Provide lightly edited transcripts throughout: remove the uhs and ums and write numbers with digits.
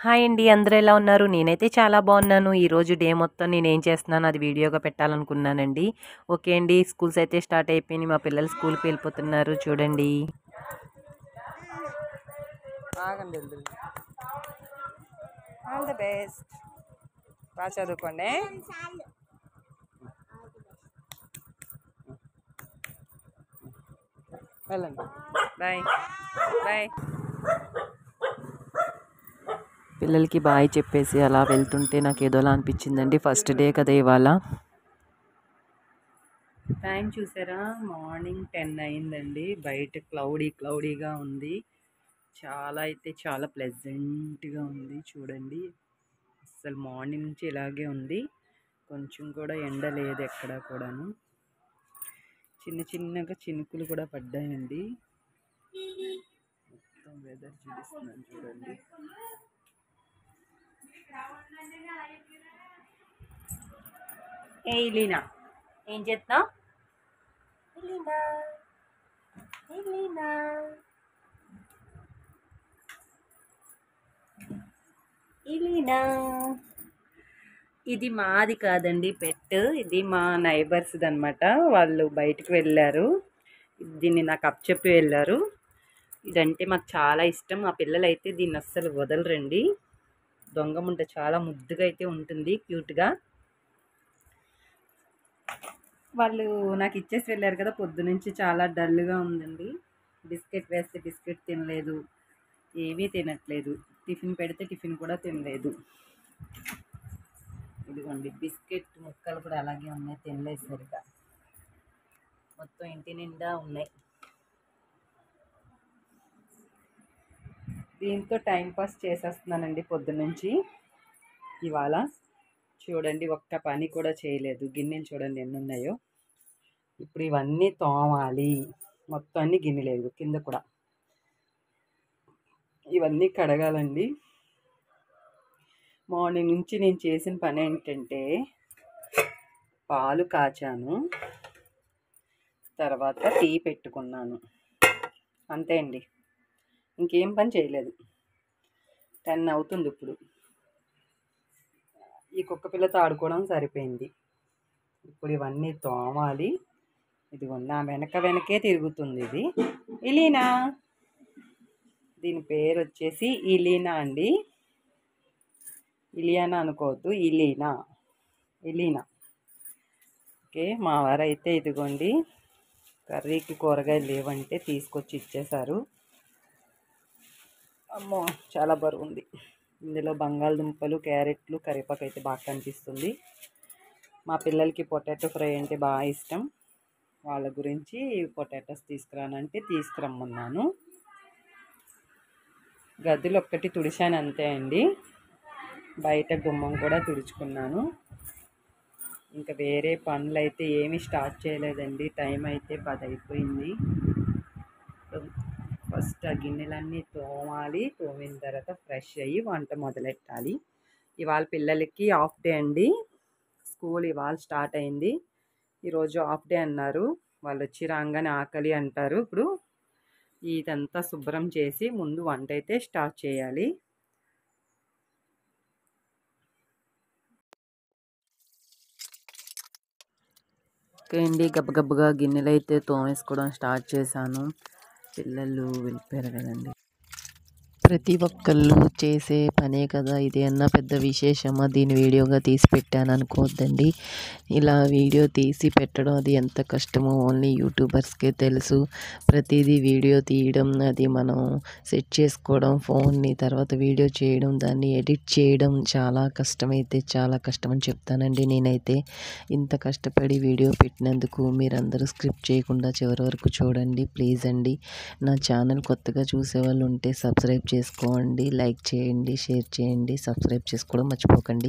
Hi అండి. అందరూ ఎలా ఉన్నారు? నేనైతే చాలా బాగున్నాను. ఈరోజు డే మొత్తం నేనేం చేస్తున్నానో అది వీడియోగా పెట్టాలనుకున్నానండి. ఓకే అండి. స్కూల్స్ అయితే స్టార్ట్ అయిపోయినాయి. మా పిల్లలు స్కూల్‌కి వెళ్ళిపోతున్నారు చూడండి. ఆగండి ఆల్ ది బెస్ట్. బాగా చదువుకోండి. వెళ్ళండి. Bye bye. పిల్లలకి బాయ్ చెప్పేసి అలా వెళ్తుంటే నాకు ఏదోలా అనిపించిందండి. ఫస్ట్ డే కదా ఇవాళ. టైం చూసారా? మార్నింగ్ 10 అయిందండి. బయట క్లౌడీగా ఉంది. చాలా ప్లెజెంట్‌గా ఉంది చూడండి. అసలు మార్నింగ్ నుంచి ఇలాగే ఉంది. కొంచెం కూడా ఎండ లేదు ఎక్కడా కూడాను. చిన్నగా చినుకులు కూడా పడ్డాయండి. మొత్తం వెదర్ చూపిస్తున్నాను చూడండి. ఏ ఇలీనా ఏం చేస్తున్నావు? ఇలీనా ఇది మాది కాదండి పెట్. ఇది మా నైబర్స్ది అనమాట. వాళ్ళు బయటకు వెళ్ళారు. దీన్ని నాకు అప్పచెప్పి వెళ్ళారు. ఇదంటే మాకు చాలా ఇష్టం. మా పిల్లలు అయితే దీన్ని అస్సలు వదలరండి. దొంగముంట చాలా ముద్దుగా అయితే ఉంటుంది, క్యూట్గా. వాళ్ళు నాకు ఇచ్చేసి వెళ్ళారు కదా, పొద్దునుంచి చాలా డల్గా ఉందండి. బిస్కెట్ వేస్తే బిస్కెట్ తినలేదు, ఏమీ తినట్లేదు. టిఫిన్ పెడితే టిఫిన్ కూడా తినలేదు. ఇదిగోండి బిస్కెట్ ముక్కలు కూడా అలాగే ఉన్నాయి, తినలేదు సరిగా. మొత్తం ఇంటి నిండా ఉన్నాయి. దీంతో టైంపాస్ చేసేస్తున్నానండి పొద్దునుంచి. ఇవాళ చూడండి ఒక్క పని కూడా చేయలేదు. గిన్నెలు చూడండి ఎన్ని ఉన్నాయో. ఇప్పుడు ఇవన్నీ తోమాలి. మొత్తం అన్ని గిన్నెలేదు, కింద కూడా ఇవన్నీ కడగాలండి. మార్నింగ్ నుంచి నేను చేసిన పని ఏంటంటే పాలు కాచాను, తర్వాత టీ పెట్టుకున్నాను, అంతే అండి. ఇంకేం పని చేయలేదు. 10 అవుతుంది ఇప్పుడు. ఈ కుక్క పిల్లతో ఆడుకోవడం సరిపోయింది. ఇప్పుడు ఇవన్నీ తోమాలి. ఇదిగోండి నా వెనకే తిరుగుతుంది ఇది. ఇలీనా, దీని పేరు వచ్చేసి ఇలీనా అండి. ఇలియానా అనుకోవద్దు, ఇలీనా. ఓకే. మా వారైతే ఇదిగోండి కర్రీకి కూరగాయలు లేవంటే తీసుకొచ్చి ఇచ్చేశారు. అమ్మో చాలా బరువు ఉంది. ఇందులో బంగాళదుంపలు, క్యారెట్లు, కరివేపాకు అయితే బాగా కనిపిస్తుంది. మా పిల్లలకి పొటాటో ఫ్రై అంటే బాగా ఇష్టం. వాళ్ళ గురించి పొటాటోస్ తీసుకురానంటే తీసుకురమ్మన్నాను. గదిలో ఒక్కటి తుడిచాను అంతే అండి. బయట గుమ్మం కూడా తుడుచుకున్నాను. ఇంకా వేరే పనులు అయితే ఏమీ స్టార్ట్ చేయలేదండి. టైం అయితే 10 అయిపోయింది. ఫస్ట్ ఆ గిన్నెలన్నీ తోమాలి. తోమిన తర్వాత ఫ్రెష్ అయ్యి వంట మొదలెట్టాలి. ఇవాళ పిల్లలకి హాఫ్ డే అండి. స్కూల్ ఇవాళ స్టార్ట్ అయింది. ఈరోజు హాఫ్ డే అన్నారు. వాళ్ళు వచ్చి రాగానే ఆకలి అంటారు. ఇప్పుడు ఇదంతా శుభ్రం చేసి ముందు వంట అయితే స్టార్ట్ చేయాలి. ఓకే అండి, గబగబగా గిన్నెలు అయితే తోమేసుకోవడం స్టార్ట్ చేశాను. పిల్లలు వెళ్ళిపోయారు కదండి. ప్రతి ఒక్కళ్ళు చేసే పనే కదా ఇది, అన్న పెద్ద విశేషమా దీన్ని వీడియోగా తీసి పెట్టాను అనుకోవద్దండి. ఇలా వీడియో తీసి పెట్టడం అది ఎంత కష్టమో ఓన్లీ యూట్యూబర్స్కే తెలుసు. ప్రతిదీ వీడియో తీయడం, అది మనం సెట్ చేసుకోవడం ఫోన్ని, తర్వాత వీడియో చేయడం, దాన్ని ఎడిట్ చేయడం చాలా కష్టమైతే చాలా కష్టమని చెప్తానండి నేనైతే. ఇంత కష్టపడి వీడియో పెట్టినందుకు మీరందరూ స్క్రిప్ట్ చేయకుండా చివరి వరకు చూడండి ప్లీజ్ అండి. నా ఛానల్ కొత్తగా చూసేవాళ్ళు ఉంటే సబ్స్క్రైబ్ చేసుకోండి, లైక్ చేయండి, షేర్ చేయండి, సబ్స్క్రైబ్ చేసుకోవడం మర్చిపోకండి.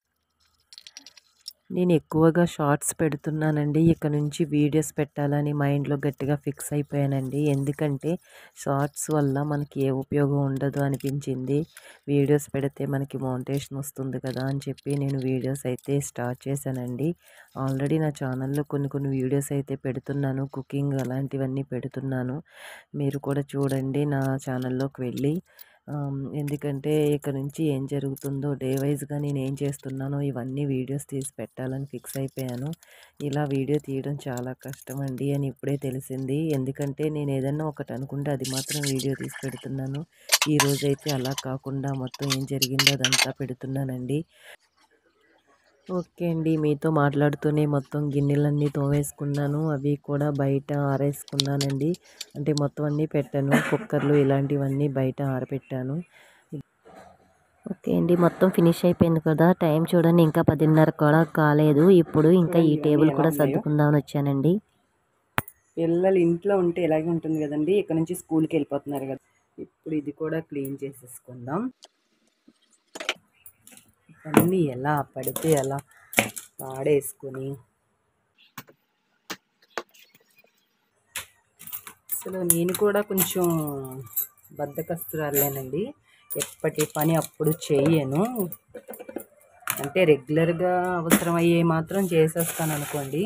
నేను ఎక్కువగా షార్ట్స్ పెడుతున్నానండి. ఇక నుంచి వీడియోస్ పెట్టాలని మైండ్లో గట్టిగా ఫిక్స్ అయిపోయానండి. ఎందుకంటే షార్ట్స్ వల్ల మనకి ఏ ఉపయోగం ఉండదు అనిపించింది. వీడియోస్ పెడితే మనకి మోనిటైజేషన్ వస్తుంది కదా అని చెప్పి నేను వీడియోస్ అయితే స్టార్ట్ చేశానండి. ఆల్రెడీ నా ఛానల్లో కొన్ని వీడియోస్ అయితే పెడుతున్నాను. కుకింగ్ అలాంటివన్నీ పెడుతున్నాను. మీరు కూడా చూడండి నా ఛానల్లోకి వెళ్ళి. ఎందుకంటే ఇక్కడ నుంచి ఏం జరుగుతుందో డే వైజ్‌గా నేనేం చేస్తున్నానో ఇవన్నీ వీడియోస్ తీసి పెట్టాలని ఫిక్స్ అయిపోయాను. ఇలా వీడియో తీయడం చాలా కష్టమండి అని ఇప్పుడే తెలిసింది. ఎందుకంటే నేను ఏదన్నా ఒకటి అనుకుంటే అది మాత్రం వీడియో తీసి పెడుతున్నాను. ఈరోజైతే అలా కాకుండా మొత్తం ఏం జరిగిందో అదంతా పెడుతున్నానండి. ఓకే అండి. మీతో మాట్లాడుతూనే మొత్తం గిన్నెలన్నీ తోమేసుకున్నాను. అవి కూడా బయట ఆరేసుకున్నానండి. అంటే మొత్తం అన్నీ పెట్టాను. కుక్కర్లు ఇలాంటివన్నీ బయట ఆరబెట్టాను. ఓకే అండి. మొత్తం ఫినిష్ అయిపోయింది కదా! టైం చూడండి ఇంకా 10:30 కూడా కాలేదు. ఇప్పుడు ఇంకా ఈ చూడండి ఇవన్నీ టేబుల్ ఎలా కూడా ఉన్నాయో. సర్దుకుందామని వచ్చానండి. పిల్లలు ఇంట్లో ఉంటే ఇలాగే ఉంటుంది కదండి. ఇక్కడ నుంచి స్కూల్కి వెళ్ళిపోతున్నారు కదా. ఇప్పుడు ఇది కూడా క్లీన్ చేసేసుకుందాం. అన్నీ ఎలా పడితే అలా పాడేసుకొని అసలు నేను కూడా కొంచెం బద్ధకస్తురాలేనండి. ఎప్పటి పని అప్పుడు చెయ్యను. అంటే రెగ్యులర్గా అవసరమయ్యే మాత్రం చేసేస్తాను అనుకోండి.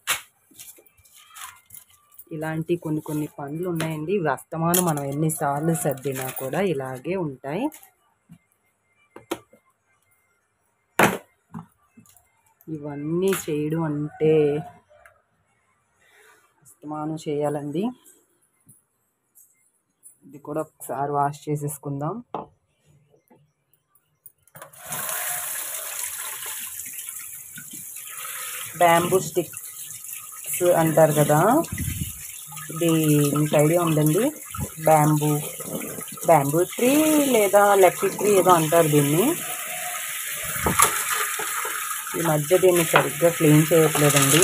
ఇలాంటి కొన్ని కొన్ని పనులు ఉన్నాయండి. ఇవి అస్తమానం మనం ఎన్నిసార్లు సర్దినా కూడా ఇలాగే ఉంటాయి. ఇవన్నీ చేయడం అంటే అస్తమానం చేయాలండి. ఇది కూడా ఒకసారి వాష్ చేసేసుకుందాం. బ్యాంబూ స్టిక్స్ అంటారు కదా, ఇది మీకు ఐడియా ఉందండి. బ్యాంబూ ట్రీ లేదా లక్కీ ట్రీ ఏదో అంటారు దీన్ని. ఈ మధ్య దీన్ని సరిగ్గా క్లీన్ చేయట్లేదండి,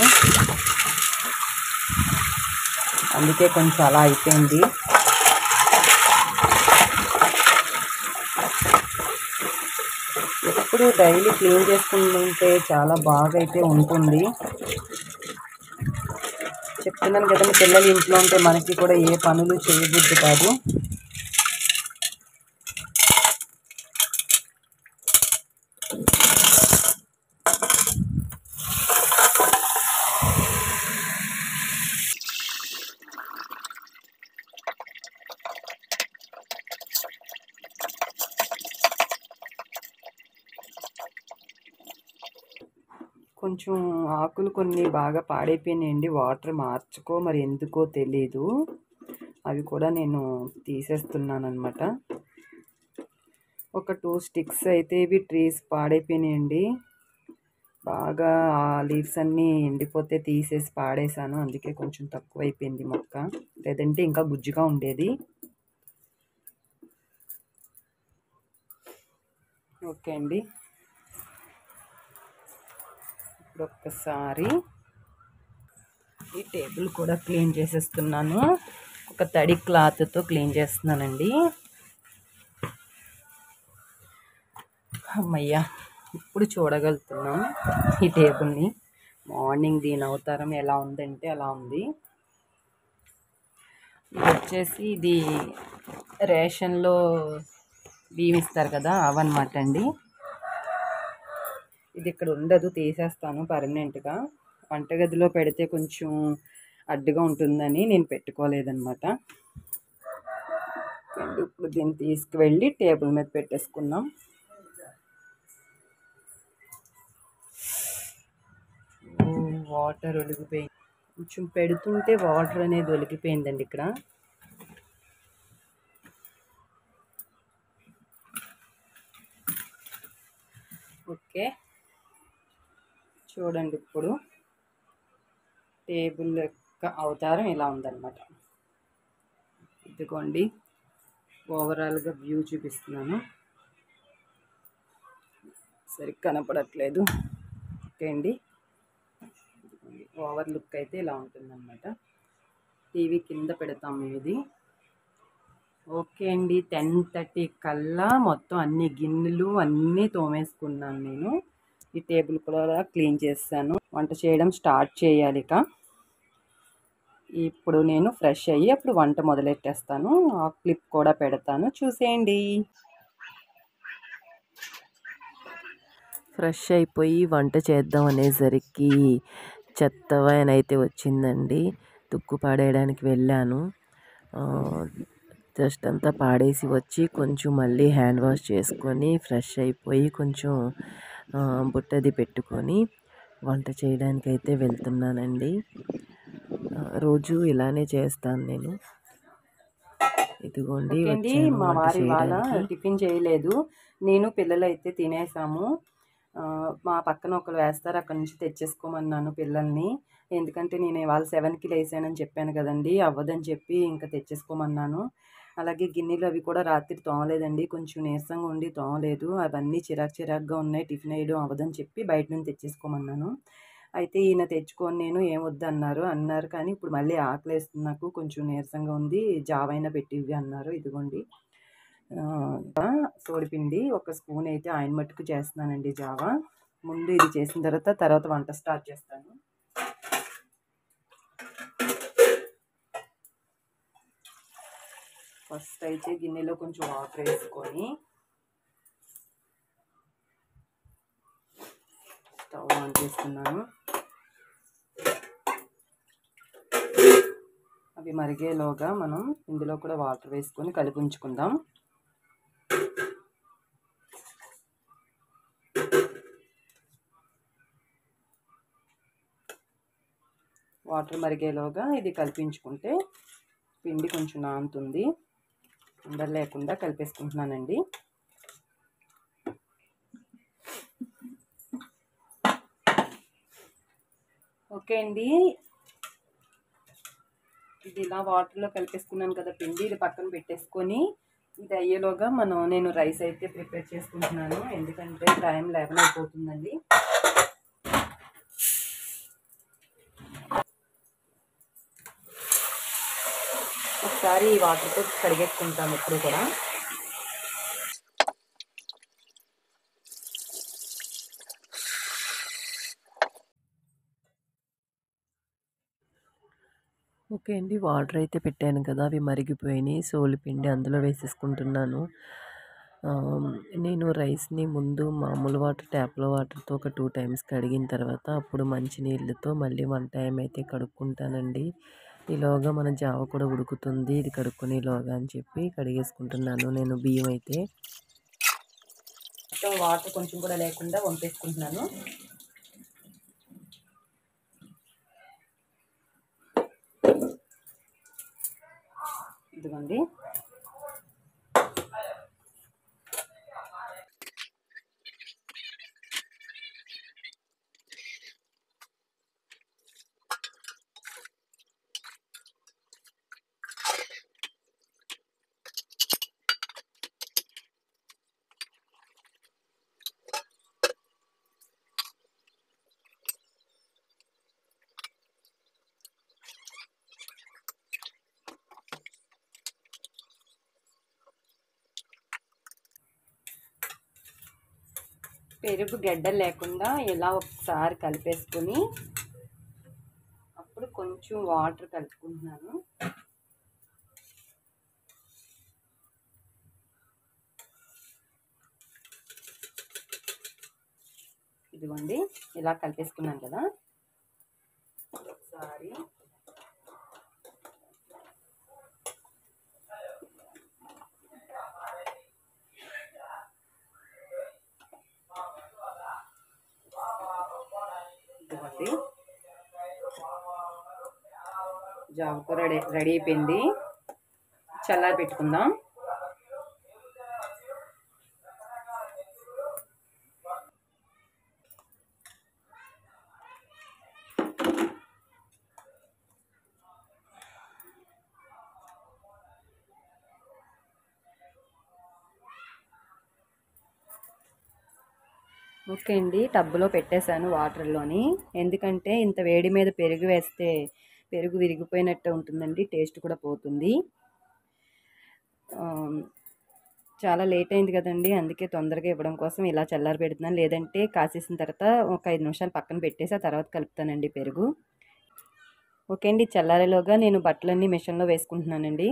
అందుకే కొంచెం అలా అయిపోయింది. ఎప్పుడు డైలీ క్లీన్ చేసుకుంటుంటే చాలా బాగా అయితే ఉంటుంది. చెప్తున్నాను కదండి, పిల్లలు ఇంట్లో ఉంటే మనకి కూడా ఏ పనులు చేయబుద్ధి కాదు. కొంచెం ఆకులు కొన్ని బాగా పాడైపోయినాయండి. వాటర్ మార్చుకో మరి ఎందుకో తెలీదు. అవి కూడా నేను తీసేస్తున్నాను అనమాట. ఒక 2 స్టిక్స్ అయితే ఇవి ట్రీస్ పాడైపోయినాయండి. బాగా ఆ లీవ్స్ అన్నీ ఎండిపోతే తీసేసి పాడేశాను. అందుకే కొంచెం తక్కువ అయిపోయింది మొక్క, లేదంటే ఇంకా గుజ్జుగా ఉండేది. ఓకే అండి, ఇప్పుడు ఒక్కసారి ఈ టేబుల్ కూడా క్లీన్ చేసేస్తున్నాను. ఒక తడి క్లాత్తో క్లీన్ చేస్తున్నానండి. అమ్మయ్య, ఇప్పుడు చూడగలుగుతున్నాం ఈ టేబుల్ని. మార్నింగ్ దీని అవతారం ఎలా ఉందంటే అలా ఉంది. ఇది వచ్చేసి ఇది రేషన్లో బియ్యం ఇస్తారు కదా, అవన్నమాట అండి. ఇది ఇక్కడ ఉండదు, తీసేస్తాను పర్మనెంట్గా. వంటగదిలో పెడితే కొంచెం అడ్డుగా ఉంటుందని నేను పెట్టుకోలేదన్నమాట. ఇప్పుడు దీన్ని తీసుకువెళ్ళి టేబుల్ మీద పెట్టేసుకుందాం. వాటర్ ఒలిగిపోయింది, కొంచెం పెడుతుంటే వాటర్ అనేది ఒలిగిపోయిందండి ఇక్కడ. ఓకే, చూడండి ఇప్పుడు టేబుల్ యొక్క అవతారం ఇలా ఉందన్నమాట. ఇదిగోండి ఓవరాల్గా వ్యూ చూపిస్తున్నాను, సరిగ్గా కనపడట్లేదు. ఓకే అండి, ఓవర్ లుక్ అయితే ఇలా ఉంటుందన్నమాట. టీవీ కింద పెడతాం ఇది. ఓకే అండి, 10:30 కల్లా మొత్తం అన్ని గిన్నెలు అన్నీ తోమేసుకున్నాను నేను. ఈ టేబుల్ కూడా క్లీన్ చేస్తాను. వంట చేయడం స్టార్ట్ చేయాలి ఇక. ఇప్పుడు నేను ఫ్రెష్ అయ్యి అప్పుడు వంట మొదలెట్టేస్తాను. ఆ క్లిప్ కూడా పెడతాను, చూసేయండి. ఫ్రెష్ అయిపోయి వంట చేద్దాం అనేసరికి చెత్త వ్యాన్ అయితే వచ్చిందండి. తుక్కు పడేయడానికి వెళ్ళాను. జస్ట్ అంతా పాడేసి వచ్చి కొంచెం మళ్ళీ హ్యాండ్ వాష్ చేసుకొని ఫ్రెష్ అయిపోయి కొంచెం బుట్టది పెట్టుకొని వంట చేయడానికైతే వెళ్తున్నానండి. రోజు ఇలానే చేస్తాను నేను. ఇదిగోండి ఓకే అండి, వచ్చాను మా వంట వారు ఇవాళ చేయడానికి. టిఫిన్ చేయలేదు. నేను పిల్లలు అయితే తినేసాము. మా పక్కన ఒకరు వేస్తారు, అక్కడ నుంచి తెచ్చేసుకోమన్నాను పిల్లల్ని. ఎందుకంటే నేను ఇవాళ 7కి లేసానని చెప్పాను కదండి, అవ్వదని చెప్పి ఇంకా తెచ్చేసుకోమన్నాను. అలాగే గిన్నెలు అవి కూడా రాత్రి తోమలేదండి, కొంచెం నీరసంగా ఉండి తోమలేదు. అవన్నీ చిరాకుగా ఉన్నాయి, టిఫిన్ వేయడం అవ్వదని చెప్పి బయట నుంచి తెచ్చేసుకోమన్నాను. అయితే ఈయన తెచ్చుకొని నేను ఏం అన్నారు కానీ ఇప్పుడు మళ్ళీ ఆకలేస్తుంది, నాకు కొంచెం నీరసంగా ఉంది, జావైనా పెట్టివ్వి అన్నారు. ఇదిగోండి సోడిపిండి ఒక స్పూన్ అయితే ఆయన మట్టుకు చేస్తున్నానండి జావా. ముందు ఇది చేసిన తర్వాత వంట స్టార్ట్ చేస్తాను. ఫస్ట్ అయితే గిన్నెలో కొంచెం వాటర్ వేసుకొని స్టవ్ ఆన్ చేసుకున్నాను. అవి మరిగేలోగా మనం ఇందులో కూడా వాటర్ వేసుకొని కలిపి ఉంచుకుందాం. వాటర్ మరిగేలోగా ఇది కలిపించుకుంటే పిండి కొంచెం నానుతుంది. ఉండలు లేకుండా కలిపేసుకుంటున్నానండి. ఓకే అండి, ఇది ఇలా వాటర్లో కలిపేసుకున్నాను కదా పిండి, ఇది పక్కన పెట్టేసుకొని ఇది అయ్యేలోగా నేను రైస్ అయితే ప్రిపేర్ చేసుకుంటున్నాను. ఎందుకంటే టైం 11 అయిపోతుందండి. ఒకసారి ఈ వాటర్తో కడిగేసుకుంటాము ఎప్పుడు కూడా. ఓకే అండి, వాటర్ అయితే పెట్టాను కదా, అవి మరిగిపోయినాయి. సోలిపిండి అందులో వేసేసుకుంటున్నాను. నేను రైస్ని ముందు మామూలు వాటర్, ట్యాప్లో వాటర్తో ఒక 2 టైమ్స్ కడిగిన తర్వాత అప్పుడు మంచినీళ్ళతో మళ్ళీ 1 టైం అయితే కడుక్కుంటానండి. ఈలోగా మన జావ కూడా ఉడుకుతుంది, ఇది కడుక్కునేలోగా అని చెప్పి కడిగేసుకుంటున్నాను నేను బియ్యం అయితే. మొత్తం వాటర్ కొంచెం కూడా లేకుండా వంపేసుకుంటున్నాను. ఇదిగోండి, పెరుగు గడ్డలు లేకుండా ఇలా ఒకసారి కలిపేసుకొని అప్పుడు కొంచెం వాటర్ కలుపుకుంటున్నాను. ఇదిగోండి, ఇలా కలిపేసుకున్నాను కదా. ఒకసారి ఇదిగోండి, జావ కూర రెడీ అయిపోయింది. చల్లారి పెట్టుకుందాం. ఓకే అండి, టబ్లో పెట్టేశాను వాటర్లోని. ఎందుకంటే ఇంత వేడి మీద పెరుగు వేస్తే పెరుగు విరిగిపోయినట్టు ఉంటుందండి, టేస్ట్ కూడా పోతుంది. చాలా లేట్ అయింది కదండి, అందుకే తొందరగా ఇవ్వడం కోసం ఇలా చల్లారి పెడుతున్నాను. లేదంటే కాసేసిన తర్వాత ఒక 5 నిమిషాలు పక్కన పెట్టేసి ఆ తర్వాత కలుపుతానండి పెరుగు. ఓకే అండి, చల్లారేలోగా నేను బట్టలన్నీ మిషన్లో వేసుకుంటున్నానండి.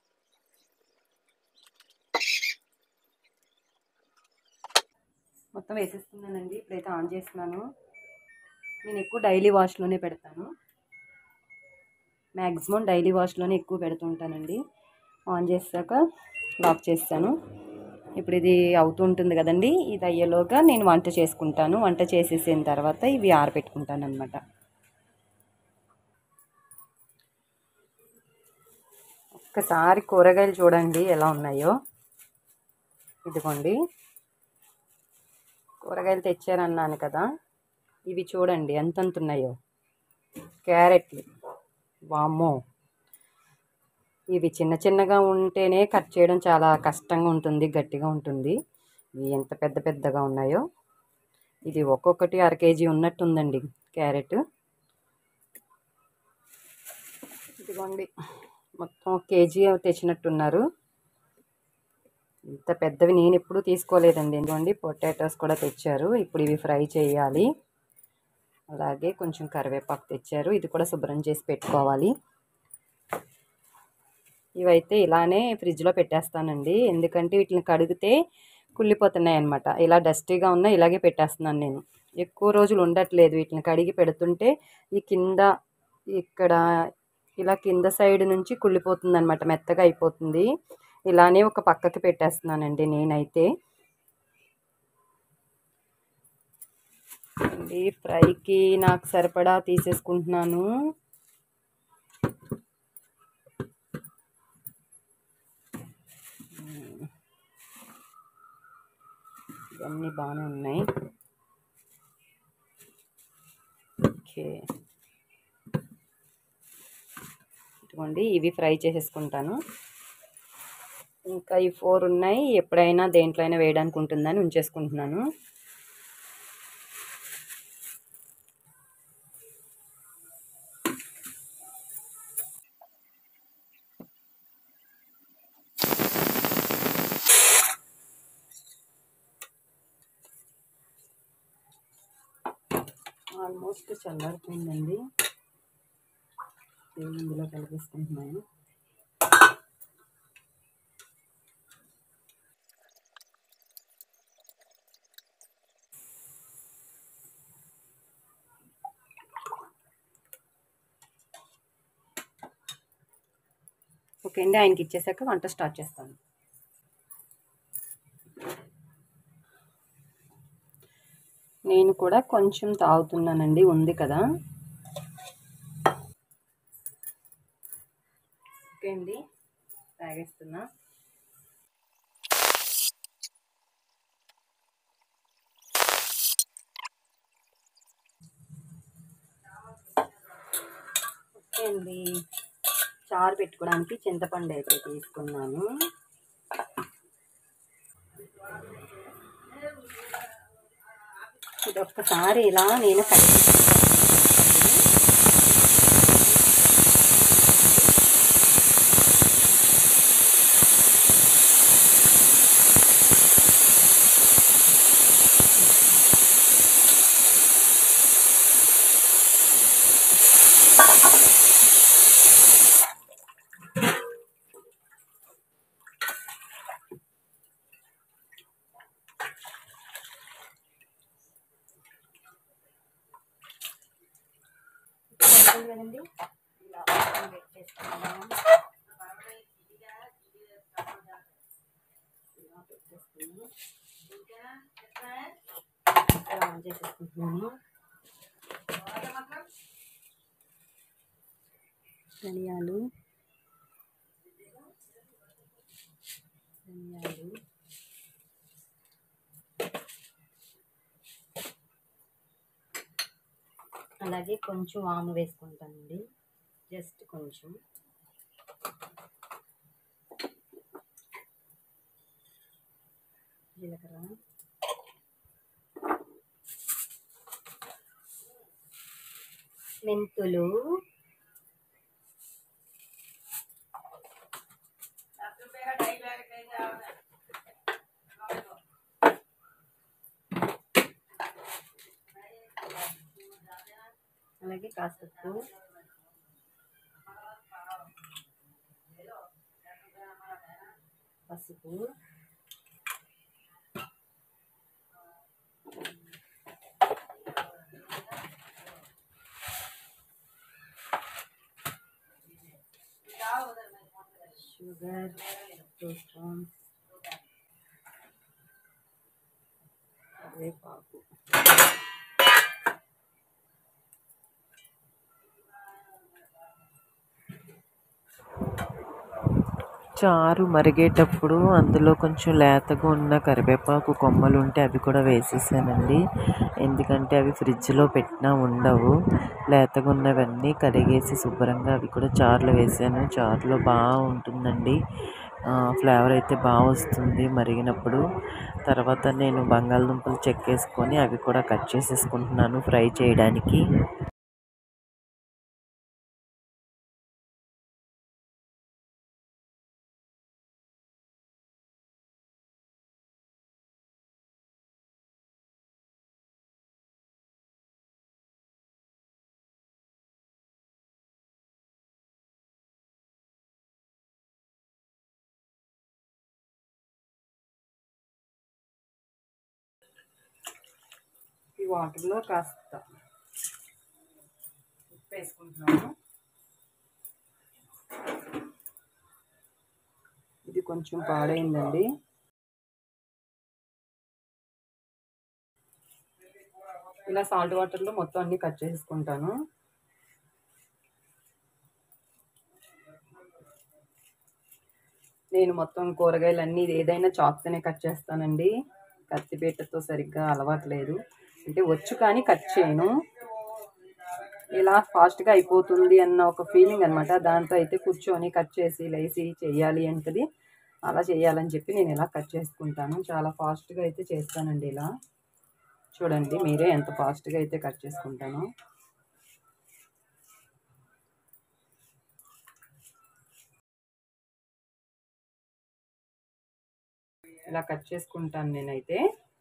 మొత్తం మొత్తం వేసేస్తున్నానండి. ఇప్పుడైతే ఆన్ చేస్తున్నాను. నేను ఎక్కువ డైలీ వాష్లోనే పెడతాను. మ్యాక్సిమం డైలీ వాష్లోనే ఎక్కువ పెడుతుంటానండి. ఆన్ చేశాక లాక్ చేస్తాను. ఇప్పుడు ఇది అవుతూ ఉంటుంది కదండి. ఇది అయ్యేలోగా నేను వంట చేసుకుంటాను. వంట చేసేసిన తర్వాత ఇవి ఆరబెట్టుకుంటాను అనమాట. ఒక్కసారి కూరగాయలు చూడండి ఎలా ఉన్నాయో. ఇదిగోండి, కూరగాయలు తెచ్చారన్నాను కదా, ఇవి చూడండి ఎంతంత ఉన్నాయో. క్యారెట్లు, వామ్మో, ఇవి చిన్న చిన్నగా ఉంటేనే కట్ చేయడం చాలా కష్టంగా ఉంటుంది, గట్టిగా ఉంటుంది. ఇవి ఎంత పెద్ద పెద్దగా ఉన్నాయో. ఇది ఒక్కొక్కటి 1/2 కేజీ ఉన్నట్టుందండి క్యారెట్. ఇదిగోండి, మొత్తం 1 కేజీ తెచ్చినట్టున్నారు. ఇంత పెద్దవి నేను ఎప్పుడూ తీసుకోలేదండి. ఇదిగోండి, పొటాటోస్ కూడా తెచ్చారు. ఇప్పుడు ఇవి ఫ్రై చేయాలి. అలాగే కొంచెం కరివేపాకు తెచ్చారు. ఇది కూడా శుభ్రం చేసి పెట్టుకోవాలి. ఇవైతే ఇలానే ఫ్రిడ్జ్లో పెట్టేస్తానండి. ఎందుకంటే వీటిని కడిగితే కుళ్ళిపోతున్నాయి అన్నమాట. ఇలా డస్టీగా ఉన్నా ఇలాగే పెట్టేస్తున్నాను నేను. ఎక్కువ రోజులు ఉండట్లేదు. వీటిని కడిగి పెడుతుంటే ఈ కింద ఇక్కడ ఇలా కింద సైడ్ నుంచి కుళ్ళిపోతుంది అనమాట, మెత్తగా అయిపోతుంది. ఇలానే ఒక పక్కకి పెట్టేస్తున్నానండి నేనైతే. ఈ ఫ్రైకి నాకు సరిపడా తీసేసుకుంటున్నాను. ఇవన్నీ బాగానే ఉన్నాయి. ఓకే, ఇదిగోండి, ఇవి ఫ్రై చేసేసుకుంటాను. ఇంకా ఈ 4 ఉన్నాయి. ఎప్పుడైనా దేంట్లో అయినా వేయడానికి ఉంటుందని ఉంచేసుకుంటున్నాను. ఆల్మోస్ట్ చల్లారిపోయిందండి. ఇందులో కలిపేసుకుంటున్నాను. ఓకే అండి, ఆయనకి ఇచ్చేసాక వంట స్టార్ట్ చేస్తాను. నేను కూడా కొంచెం తాగుతున్నానండి, ఉంది కదా. ఓకే అండి, తాగేస్తున్నా. ఓకే అండి, చారు పెట్టుకోవడానికి చింతపండు అయితే తీసుకున్నాను. ఇది ఒక్కసారి ఇలా నేను కదండి, ఇలా పెట్టేసుకున్నాను. ఆన్ చేసేసుకుంటున్నాను. ధనియాలు, అలాగే కొంచెం వాము వేసుకుంటానండి, జస్ట్ కొంచెం. జీలకర్ర, మెంతులు, అలాగే కాసేపు పసుపు, షుగర్ 2 స్పూన్స్, కరివేపాకు, చారు మరిగేటప్పుడు అందులో కొంచెం లేతగా ఉన్న కరివేపాకు కొమ్మలు ఉంటే అవి కూడా వేసేసానండి. ఎందుకంటే అవి ఫ్రిడ్జ్లో పెట్టినా ఉండవు. లేతగా ఉన్నవన్నీ కడిగేసి శుభ్రంగా అవి కూడా చారులో వేసాను. చారులో బాగా ఉంటుందండి, ఫ్లేవర్ అయితే బాగా వస్తుంది మరిగినప్పుడు. తర్వాత నేను బంగాళదుంపలు చెక్కేసుకొని అవి కూడా కట్ చేసేసుకుంటున్నాను ఫ్రై చేయడానికి. ఈ వాటర్లో కాస్త ఉప్పు వేసుకుంటున్నాను. ఇది కొంచెం పాడైందండి. ఇలా సాల్ట్ వాటర్లో మొత్తం అన్నీ కట్ చేసుకుంటాను. నేను మొత్తం కూరగాయలన్నీ ఏదైనా చాక్తోనే కట్ చేస్తానండి. కత్తిపీటతో సరిగ్గా అలవాట్లేదు, అంటే వచ్చు కానీ కట్ చేయను. ఇలా ఫాస్ట్గా అయిపోతుంది అన్న ఒక ఫీలింగ్ అనమాట. దాంతో అయితే కూర్చొని కట్ చేసి లేసి చెయ్యాలి అంటది. అలా చేయాలని చెప్పి నేను ఇలా కట్ చేసుకుంటాను. చాలా ఫాస్ట్గా అయితే చేస్తానండి. ఇలా చూడండి మీరే ఎంత ఫాస్ట్గా అయితే కట్ చేసుకుంటాను. ఇలా కట్ చేసుకుంటాను నేనైతే.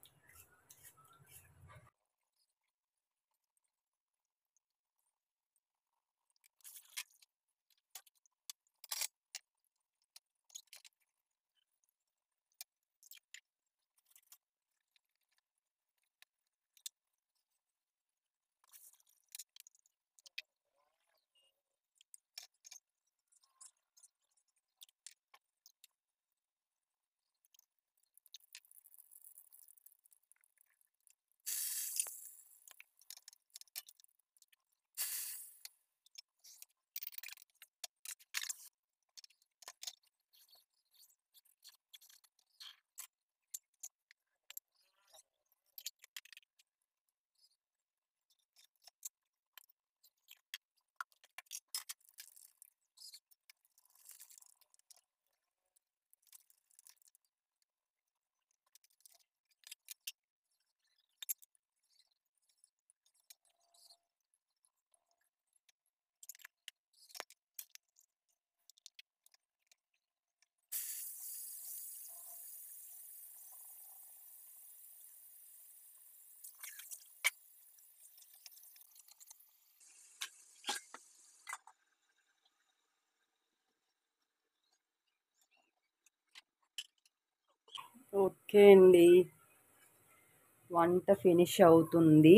ఓకే అండి, వంట ఫినిష్ అవుతుంది.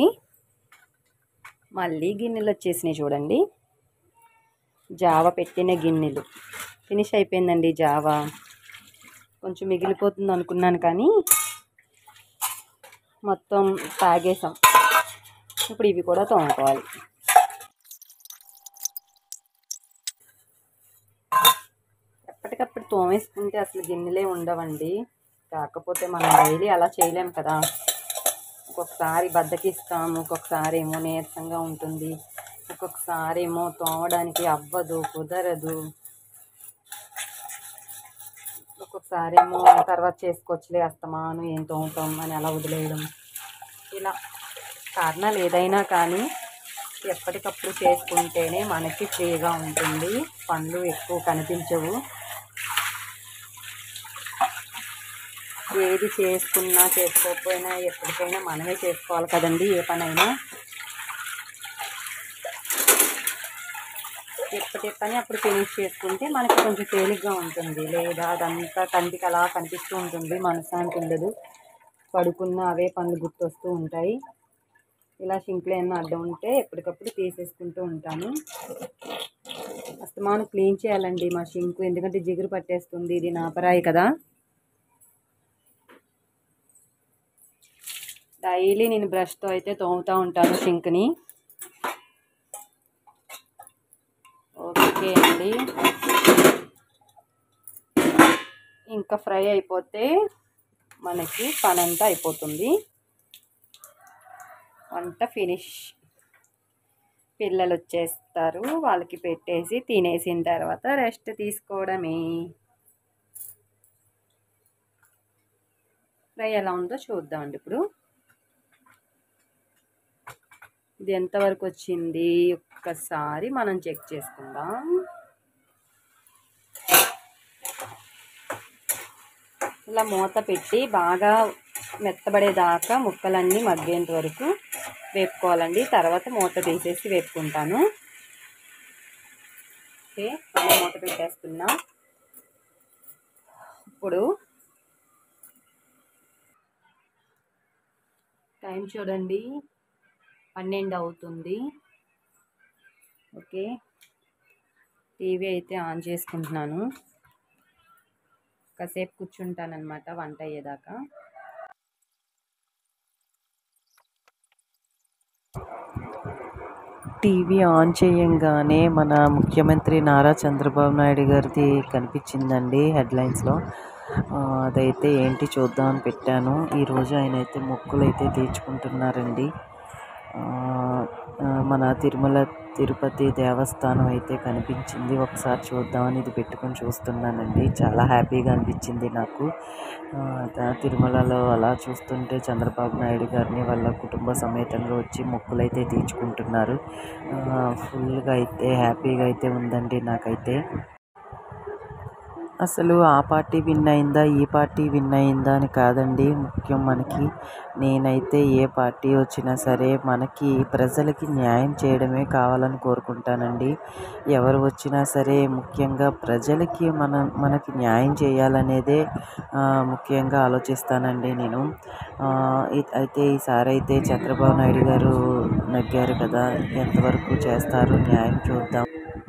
మళ్ళీ గిన్నెలు వచ్చేసినాయి చూడండి. జావ పెట్టిన గిన్నెలు ఫినిష్ అయిపోయిందండి. జావ కొంచెం మిగిలిపోతుంది అనుకున్నాను కానీ మొత్తం తాగేసాం. ఇప్పుడు ఇవి కూడా తోముకోవాలి. ఎప్పటికప్పుడు తోమేసుకుంటే అసలు గిన్నెలే ఉండవండి. కాకపోతే మనం డైలీ అలా చేయలేం కదా. ఒక్కొక్కసారి బద్దకిస్తాము, ఒక్కొక్కసారి ఏమో నీరసంగా ఉంటుంది, ఒక్కొక్కసారి ఏమో తోమడానికి అవ్వదు, కుదరదు, ఒక్కొక్కసారి ఏమో తర్వాత చేసుకోవచ్చులే అస్తమాను ఏం తోముతాం అని అలా వదిలేయడం. ఇలా కారణాలు ఏదైనా కానీ ఎప్పటికప్పుడు చేసుకుంటేనే మనకి ఫ్రీగా ఉంటుంది, పనులు ఎక్కువ కనిపించవు. ఏది చేసుకున్నా చేసుకోకపోయినా ఎప్పటికైనా మనమే చేసుకోవాలి కదండి. ఏ పనైనా ఎప్పటి పని అప్పుడు ఫినిష్ చేసుకుంటే మనకి కొంచెం తేలిగ్గా ఉంటుంది. లేదా అదంతా కంటికి అలా కనిపిస్తూ ఉంటుంది, మనశ్శాంతి ఉండదు. పడుకున్న అవే పనులు గుర్తొస్తూ ఉంటాయి. ఇలా సింక్లో ఏమన్నా అడ్డం ఉంటే ఎప్పటికప్పుడు తీసేసుకుంటూ ఉంటాను. అస్తమానం క్లీన్ చేయాలండి మా సింక్, ఎందుకంటే జిగురు పట్టేస్తుంది. ఇది నాపరాయి కదా. డైలీ నేను బ్రష్తో అయితే తోముతూ ఉంటాను సింక్ని. ఓకే అండి, ఇంకా ఫ్రై అయిపోతే మనకి పని అంతా అయిపోతుంది. వంట ఫినిష్. పిల్లలు వచ్చేస్తారు, వాళ్ళకి పెట్టేసి తినేసిన తర్వాత రెస్ట్ తీసుకోవడమే. ఫ్రై ఎలా ఉందో చూద్దామండి. ఇప్పుడు ఇది ఎంతవరకు వచ్చింది ఒక్కసారి మనం చెక్ చేసుకుందాం. ఇలా మూత పెట్టి బాగా మెత్తబడేదాకా ముక్కలన్నీ మగ్గేంత వరకు వేపుకోవాలండి. తర్వాత మూత తీసేసి వేపుకుంటాను. ఓకే, మళ్ళీ మూత పెట్టేస్తున్నా. ఇప్పుడు టైం చూడండి, 12 అవుతుంది. ఓకే, టీవీ అయితే ఆన్ చేసుకుంటున్నాను. కాసేపు కూర్చుంటానన్నమాట వంట అయ్యేదాకా. టీవీ ఆన్ చేయంగానే మన ముఖ్యమంత్రి నారా చంద్రబాబు నాయుడు గారిది కనిపించిందండి హెడ్లైన్స్లో. అదైతే ఏంటి చూద్దామని పెట్టాను. ఈరోజు ఆయన అయితే మొక్కులు అయితే తీర్చుకుంటున్నారండి. మన తిరుపతి దేవస్థానం అయితే కనిపించింది. ఒకసారి చూద్దామని ఇది పెట్టుకొని చూస్తున్నానండి. చాలా హ్యాపీగా అనిపించింది నాకు. తిరుమలలో అలా చూస్తుంటే చంద్రబాబు నాయుడు గారిని వాళ్ళ కుటుంబ సమేతంగా వచ్చి మొక్కులు అయితే తీర్చుకుంటున్నారు. ఫుల్గా అయితే హ్యాపీగా అయితే ఉందండి నాకైతే. అసలు ఆ పార్టీ విన్ అయిందా, ఈ పార్టీ విన్ అయిందా అని కాదండి ముఖ్యం మనకి. నేనైతే ఏ పార్టీ వచ్చినా సరే మనకి ప్రజలకి న్యాయం చేయడమే కావాలని కోరుకుంటానండి. ఎవరు వచ్చినా సరే ముఖ్యంగా ప్రజలకి మనకి న్యాయం చేయాలనేదే ముఖ్యంగా ఆలోచిస్తానండి నేను. అయితే ఈసారి అయితే చంద్రబాబు నాయుడు గారు నెగ్గారు కదా, ఎంతవరకు చేస్తారు న్యాయం చూద్దాం.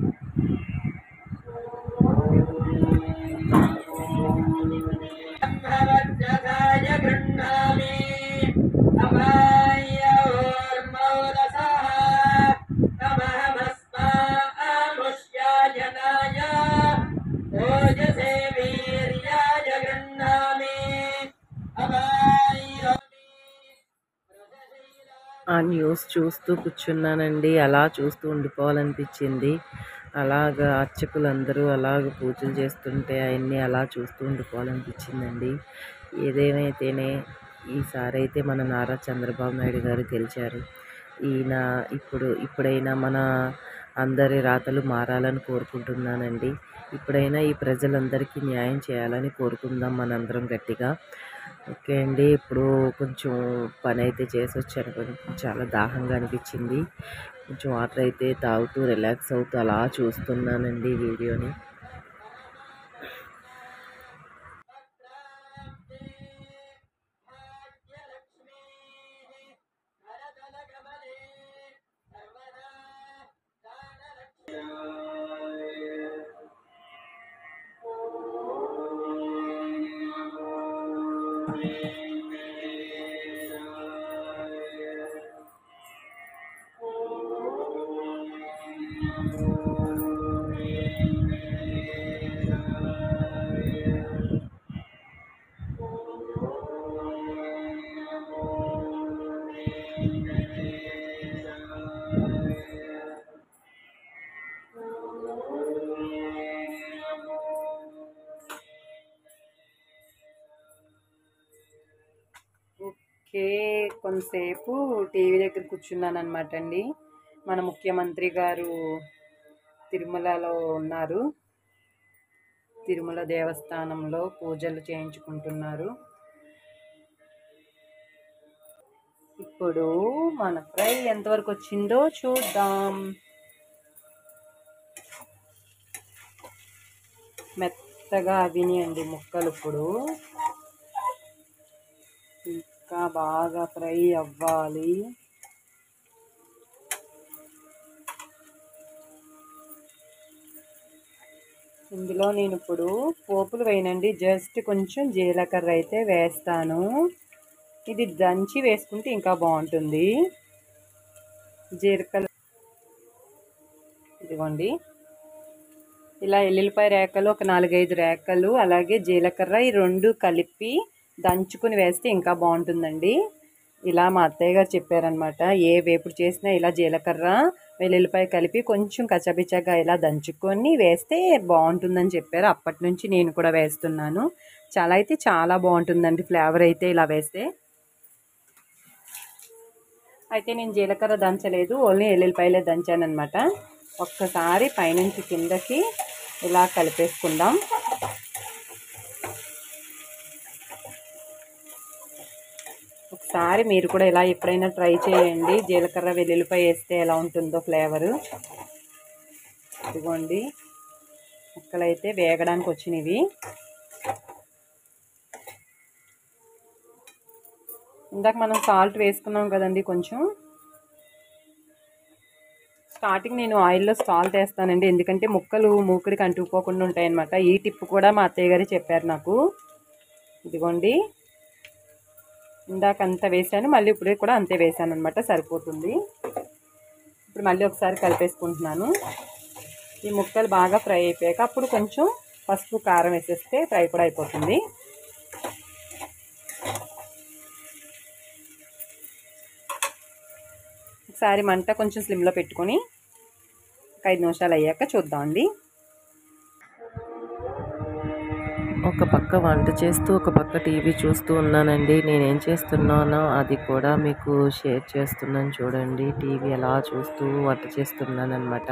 ఆ న్యూస్ చూస్తూ కూర్చున్నానండి. అలా చూస్తూ ఉండిపోవాలనిపించింది. అలాగా అర్చకులందరూ అలాగ పూజలు చేస్తుంటే ఆయన్ని అలా చూస్తూ ఉండిపోవాలనిపించిందండి. ఏదేమైతేనే ఈసారి అయితే మన నారా చంద్రబాబు నాయుడు గారు గెలిచారు. ఈయన ఇప్పుడైనా మన అందరి రాతలు మారాలని కోరుకుంటున్నానండి. ఇప్పుడైనా ఈ ప్రజలందరికీ న్యాయం చేయాలని కోరుకుందాం మనందరం గట్టిగా. ఓకే అండి, ఇప్పుడు కొంచెం పని అయితే చేసి వచ్చాను. కొంచెం చాలా దాహంగా అనిపించింది. కొంచెం వాటర్ అయితే తాగుతూ రిలాక్స్ అవుతూ అలా చూస్తున్నానండి వీడియోని. ఓకే, కొంతసేపు టీవీ దగ్గర కూర్చున్నాను అనమాట అండి. మన ముఖ్యమంత్రి గారు తిరుమలలో ఉన్నారు. తిరుమల దేవస్థానంలో పూజలు చేయించుకుంటున్నారు. ఇప్పుడు మన ఫ్రై ఎంతవరకు వచ్చిందో చూద్దాం. మెత్తగా అవినియండి ముక్కలు. ఇప్పుడు బాగా ఫ్రై అవ్వాలి. ఇందులో నేను ఇప్పుడు పోపులు వేయనండి, జస్ట్ కొంచెం జీలకర్ర అయితే వేస్తాను. ఇది దంచి వేసుకుంటే ఇంకా బాగుంటుంది. జీలకర్ర ఇదిగోండి, ఇలా ఎల్లుల్లిపాయ రేకలు ఒక 4-5 రేకలు, అలాగే జీలకర్ర, ఈ 2 కలిపి దంచుకుని వేస్తే ఇంకా బాగుంటుందండి. ఇలా మా అత్తయ్య గారు చెప్పారనమాట. ఏ వేపుడు చేసినా ఇలా జీలకర్ర వెల్లుల్లిపాయ కలిపి కొంచెం కచ్చపిచ్చగా ఇలా దంచుకొని వేస్తే బాగుంటుందని చెప్పారు. అప్పటి నుంచి నేను కూడా వేస్తున్నాను. చాలా బాగుంటుందండి ఫ్లేవర్ అయితే ఇలా వేస్తే. అయితే నేను జీలకర్ర దంచలేదు, ఓన్లీ ఎల్లుల్లిపాయలే దంచాను అనమాట. ఒక్కసారి పైనుంచి కిందకి ఇలా కలిపేసుకుందాం. ఒకసారి మీరు కూడా ఇలా ఎప్పుడైనా ట్రై చేయండి, జీలకర్ర వెల్లుల్లిపాయ వేస్తే ఎలా ఉంటుందో ఫ్లేవరు. ఇదిగోండి, ముక్కలైతే వేగడానికి వచ్చినవి. ఇందాక మనం సాల్ట్ వేసుకున్నాం కదండి కొంచెం. స్టార్టింగ్ నేను ఆయిల్లో సాల్ట్ వేస్తానండి, ఎందుకంటే ముక్కలు మూకుడికి అంటుకుపోకుండా ఉంటాయన్నమాట. ఈ టిప్ కూడా మా అత్తయ్య గారు చెప్పారు నాకు. ఇదిగోండి, ఇందాక అంత వేసాను, మళ్ళీ ఇప్పుడు కూడా అంతే వేసాను అనమాట, సరిపోతుంది. ఇప్పుడు మళ్ళీ ఒకసారి కలిపేసుకుంటున్నాను. ఈ ముక్కలు బాగా ఫ్రై అయిపోయాక అప్పుడు కొంచెం పసుపు కారం వేసేస్తే ఫ్రై కూడా అయిపోతుంది. ఒకసారి మంట కొంచెం స్లిమ్లో పెట్టుకొని 5 నిమిషాలు అయ్యాక చూద్దామండి. ఒక పక్క వంట చేస్తూ ఒక పక్క టీవీ చూస్తూ ఉన్నానండి. నేనేం చేస్తున్నానో అది కూడా మీకు షేర్ చేస్తున్నాను చూడండి. టీవీ ఎలా చూస్తూ వంట చేస్తున్నానన్నమాట.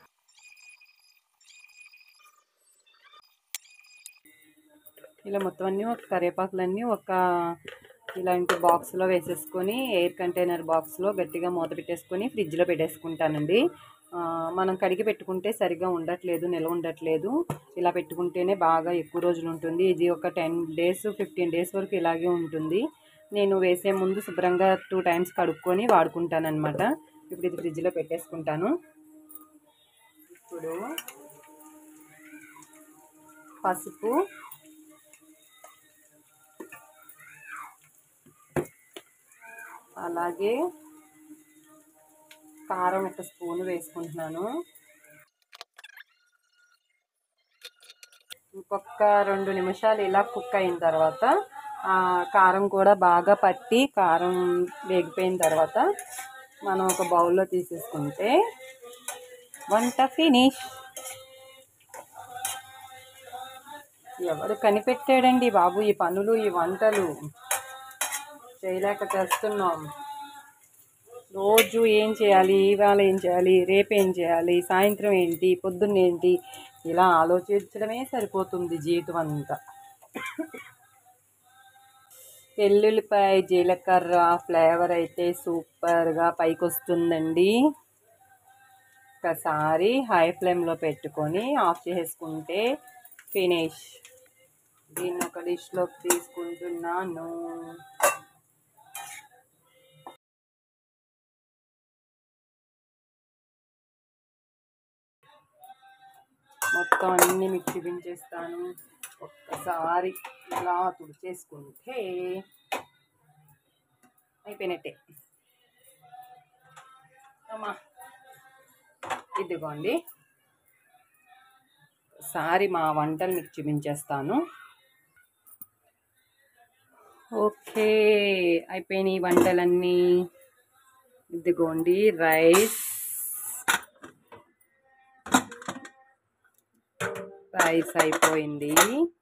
ఇలా మొత్తం అన్నీ ఒక కరివేపాకులన్నీ ఒక ఇలాంటి బాక్స్లో వేసేసుకొని, ఎయిర్ కంటైనర్ బాక్స్లో గట్టిగా మూత పెట్టేసుకొని ఫ్రిడ్జ్లో పెట్టేసుకుంటానండి. మనం కడిగి పెట్టుకుంటే సరిగ్గా ఉండట్లేదు, నిల్వ ఉండట్లేదు. ఇలా పెట్టుకుంటేనే బాగా ఎక్కువ రోజులు ఉంటుంది. ఇది ఒక 10 days 15 days వరకు ఇలాగే ఉంటుంది. నేను వేసే ముందు శుభ్రంగా 2 times కడుక్కొని వాడుకుంటానన్నమాట. ఇప్పుడు ఇది ఫ్రిడ్జ్లో పెట్టేసుకుంటాను. ఇప్పుడు పసుపు, అలాగే కారం 1 స్పూన్ వేసుకుంటున్నాను. ఇంకొక 2 నిమిషాలు ఇలా కుక్ అయిన తర్వాత కారం కూడా బాగా పట్టి కారం వేగిపోయిన తర్వాత మనం ఒక బౌల్లో తీసేసుకుంటే వంట ఫినిష్. ఎవరు కనిపెట్టాడండి బాబు ఈ పనులు, ఈ వంటలు చేయలేక చేస్తున్నాం. రోజు ఏం చేయాలి, ఇవాళ ఏం చేయాలి, రేపు ఏం చేయాలి, సాయంత్రం ఏంటి, పొద్దున్న ఏంటి, ఇలా ఆలోచించడమే సరిపోతుంది జీవితం అంతా. వెల్లుల్లిపాయ జీలకర్ర ఫ్లేవర్ అయితే సూపర్గా పైకి వస్తుందండి. ఒకసారి హై ఫ్లేమ్లో పెట్టుకొని ఆఫ్ చేసుకుంటే ఫినిష్. దీన్ని ఒక డిష్లోకి తీసుకుంటున్నాను. మొత్తం అన్నీ మిక్సీ దించేస్తాను. ఒక్కసారి ఇలా తుడిచేసుకుంటే అయిపోయినట్టే. అమ్మా ఇదిగోండి, ఒకసారి మా వంటలు మీకు చూపించేస్తాను. ఓకే, అయిపోయినాయి వంటలన్నీ. ఇదిగోండి రైస్ అయిపోయింది.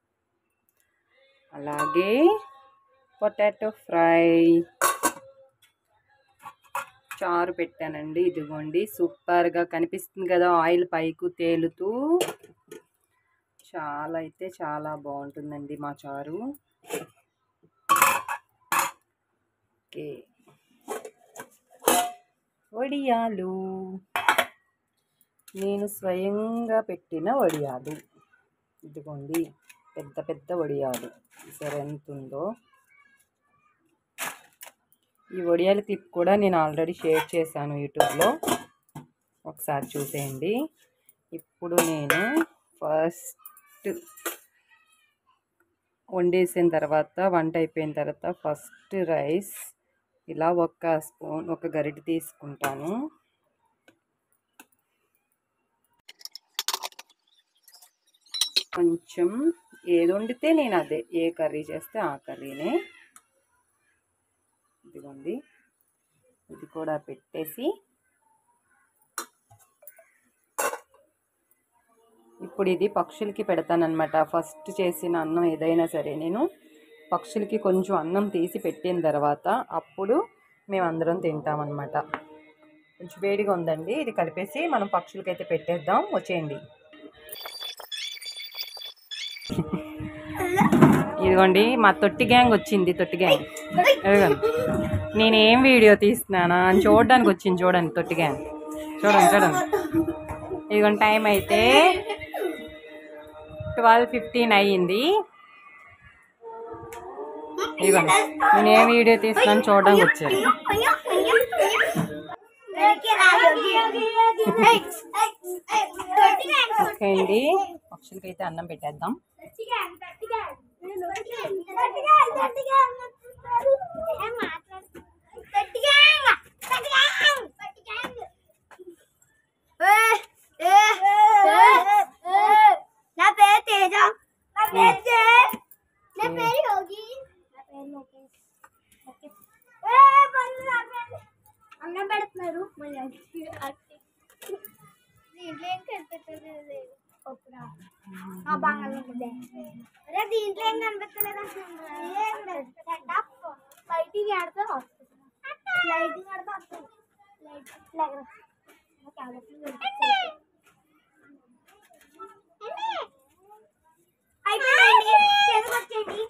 అలాగే పొటాటో ఫ్రై, చారు పెట్టానండి. ఇదిగోండి సూపర్గా కనిపిస్తుంది కదా, ఆయిల్ పైకి తేలుతూ. చాలా బాగుంటుందండి మా చారు. ఓకే, వడియాలు, నేను స్వయంగా పెట్టిన వడియాలు. ఇదిగోండి పెద్ద వడియాలు, సరే ఎంత ఉందో. ఈ వడియాల క్లిప్ కూడా నేను ఆల్రెడీ షేర్ చేశాను యూట్యూబ్లో, ఒకసారి చూసేయండి. ఇప్పుడు నేను ఫస్ట్ వండేసిన తర్వాత, వంట అయిపోయిన తర్వాత ఫస్ట్ రైస్ ఇలా ఒక గరిటె తీసుకుంటాను. కొంచెం ఏది వండితే నేను అదే, ఏ కర్రీ చేస్తే ఆ కర్రీనే. ఇదిగోండి, ఇది కూడా పెట్టేసి ఇప్పుడు ఇది పక్షులకి పెడతానన్నమాట. ఫస్ట్ చేసిన అన్నం ఏదైనా సరే నేను పక్షులకి కొంచెం అన్నం తీసి పెట్టిన తర్వాత అప్పుడు మేమందరం తింటామన్నమాట. కొంచెం వేడిగా ఉందండి, ఇది కలిపేసి మనం పక్షులకైతే పెట్టేద్దాం. వచ్చేయండి. ఇదిగోండి మా తొట్టి గ్యాంగ్ వచ్చింది. తొట్టి గ్యాంగ్ నేనేం వీడియో తీస్తున్నానా అని చూడడానికి వచ్చింది. చూడండి తొట్టి గ్యాంగ్, చూడండి. ఇదిగోండి టైం అయితే 12:15 అయ్యింది. ఇదిగోండి నేనేం వీడియో తీస్తున్నాను చూడడానికి వచ్చారు. ఓకే అండి, పక్షులకైతే అన్నం పెట్టేద్దాం. నా పేరు తేజ. నా పేరు యోగి. అన్నం పెడుతున్నారు. దీంట్లో ఏం కనిపెట్టలేదు. అరే దీంట్లో ఏం కనిపెట్టలేదు. లైటింగ్ ఆడితే వస్తుంది. లైటింగ్ ఆడితే వస్తుంది. అయిపోయింది. వచ్చేయండి.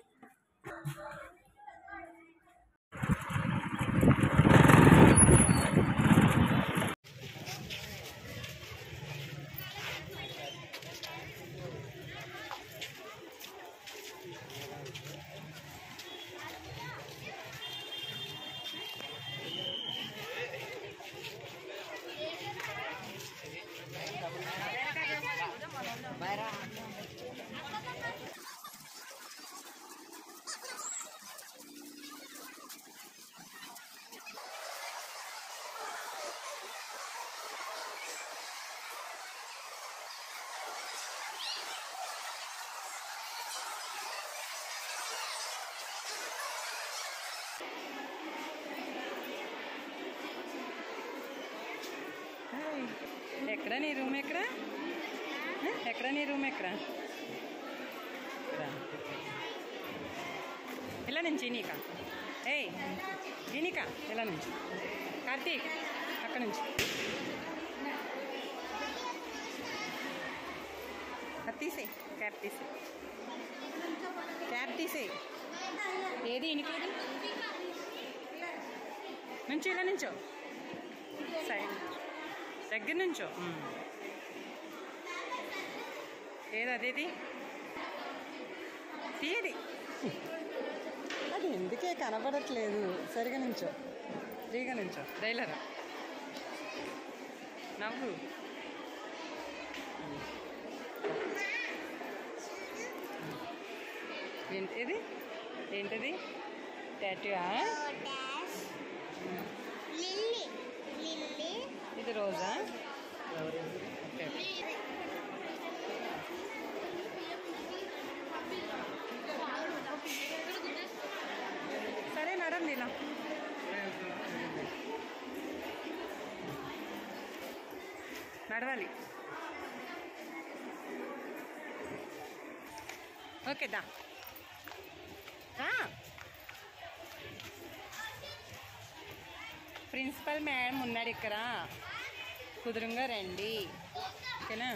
ఎక్కడ నీ రూమ్? ఎక్కడ నీ రూమ్? ఎక్కడ? ఇలా నుంచి నీకా? ఏయ్ దీనికా? ఇలా నుంచి కార్తీక్, అక్కడ నుంచి తీసే క్యాప్ తీసే, క్యాప్ తీసే. ఏది ఇనికేది? నుంచి ఇలా నుంచో, సైడ్ దగ్గర నుంచో. ఏది అదేది? తీయది. అది ఎందుకే కనబడట్లేదు. సరిగా నుంచో, ఫ్రీగా నుంచో. డైలరా నవ్వు. ఏంటిది? ఏంటిది? టాటూయా? ఇది రోజా? ఓకే. సరే నడం నీలా. నడవాలి. ఓకే దా. ప్రిన్సిపల్ మేడం ఉన్నాడు ఇక్కడ, కుదురుగా రండి. ఓకేనా?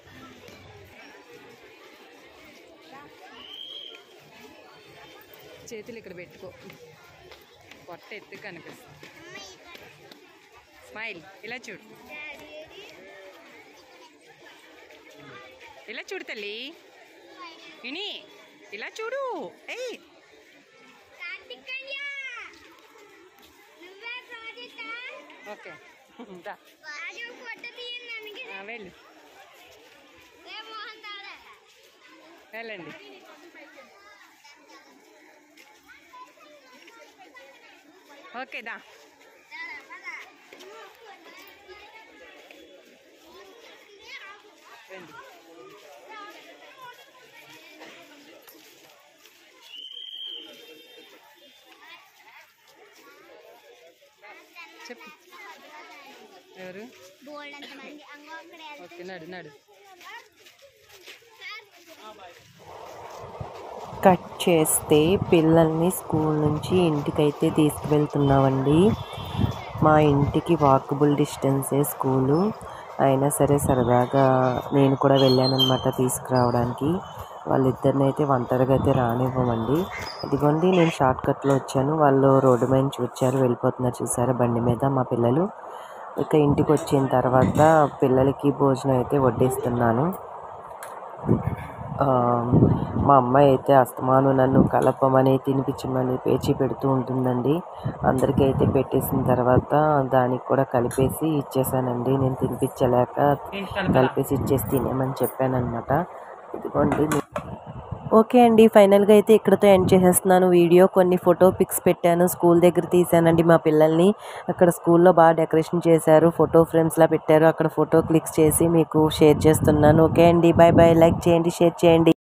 చేతులు ఇక్కడ పెట్టుకో, పొట్ట ఎత్తు కనిపిస్తుంది. స్మైల్. ఇలా చూడు, ఇలా చూడు తల్లి. విని ఇలా చూడు. ఏయ్ ఓకే దా. వెళ్ళు వెళ్ళండి. ఓకే దా. రండి. చెప్పు ఎవరు? ఓకే నడు నడు. కట్ చేస్తే పిల్లల్ని స్కూల్ నుంచి ఇంటికైతే తీసుకువెళ్తున్నామండి. మా ఇంటికి వాకబుల్ డిస్టెన్సే స్కూలు, అయినా సరే సరదాగా నేను కూడా వెళ్ళానమాట తీసుకురావడానికి. వాళ్ళిద్దరిని అయితే ఒంటరిగా అయితే రానివ్వమండి. ఇదిగోండి నేను షార్ట్ కట్లో వచ్చాను, వాళ్ళు రోడ్డు మీద నుంచి వచ్చారు, వెళ్ళిపోతున్నారు చూసారా బండి మీద మా పిల్లలు. ఇక ఇంటికి వచ్చిన తర్వాత పిల్లలకి భోజనం అయితే వడ్డిస్తున్నాను. మా అమ్మాయి అయితే అస్తమాను నన్ను కలపమని తినిపించమని పేచీ పెడుతూ ఉంటుందండి. అందరికీ అయితే పెట్టేసిన తర్వాత దానికి కూడా కలిపేసి ఇచ్చేసానండి. నేను తినిపించలేక కలిపేసి ఇచ్చేసి తినేమని చెప్పానమాట. ఇదిగోండి. ఓకే అండి, ఫైనల్గా అయితే ఇక్కడతో ఎండ్ చేసేస్తున్నాను వీడియో. కొన్ని ఫోటో పిక్స్ పెట్టాను, స్కూల్ దగ్గర తీసానండి మా పిల్లల్ని. అక్కడ స్కూల్లో బాగా డెకరేషన్ చేశారు, ఫోటో ఫ్రేమ్స్లా పెట్టారు. అక్కడ ఫోటో క్లిక్స్ చేసి మీకు షేర్ చేస్తున్నాను. ఓకే అండి, బాయ్ బాయ్. లైక్ చేయండి, షేర్ చేయండి.